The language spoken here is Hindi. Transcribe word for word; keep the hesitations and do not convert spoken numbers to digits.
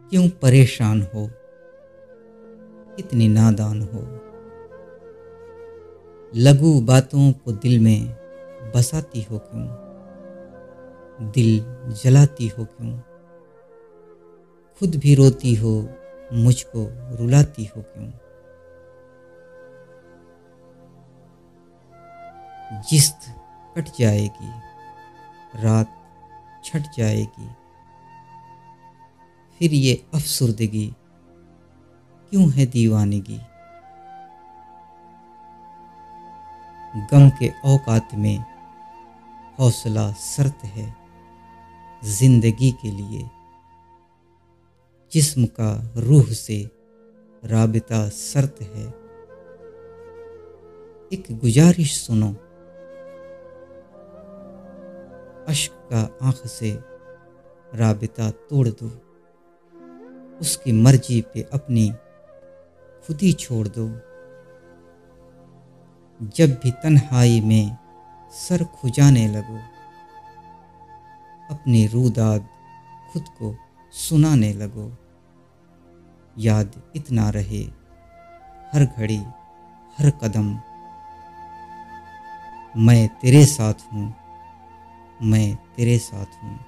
क्यों परेशान हो, कितनी नादान हो। लघु बातों को दिल में बसाती हो क्यों, दिल जलाती हो क्यों। खुद भी रोती हो, मुझको रुलाती हो क्यों। जिस्त कट जाएगी, रात छट जाएगी, फिर ये अफसुर्दगी क्यों है दीवानगी। गम के औकात में हौसला शर्त है जिंदगी के लिए। जिस्म का रूह से राबिता शर्त है। एक गुजारिश सुनो, अश्क का आंख से राबिता तोड़ दो। उसकी मर्जी पे अपनी खुद ही छोड़ दो। जब भी तन्हाई में सर खुजाने लगो, अपनी रूदाद खुद को सुनाने लगो। याद इतना रहे हर घड़ी हर कदम, मैं तेरे साथ हूँ, मैं तेरे साथ हूँ।